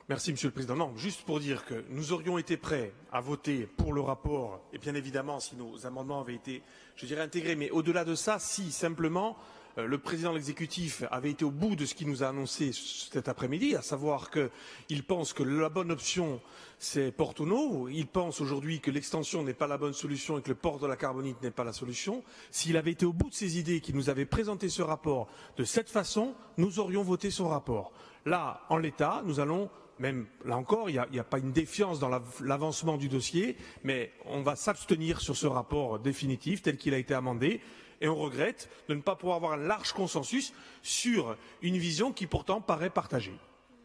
Merci Monsieur le Président. Non, juste pour dire que nous aurions été prêts à voter pour le rapport, et bien évidemment si nos amendements avaient été, je dirais, intégrés, mais au-delà de ça, si simplement le président de l'exécutif avait été au bout de ce qu'il nous a annoncé cet après-midi, à savoir qu'il pense que la bonne option c'est Portonneau, il pense aujourd'hui que l'extension n'est pas la bonne solution et que le port de la Carbonite n'est pas la solution. S'il avait été au bout de ses idées, qu'il nous avait présenté ce rapport de cette façon, nous aurions voté son rapport. Là, en l'état, nous allons même là encore, il n'y a pas une défiance dans l'avancement du dossier, mais on va s'abstenir sur ce rapport définitif tel qu'il a été amendé. Et on regrette de ne pas pouvoir avoir un large consensus sur une vision qui pourtant paraît partagée.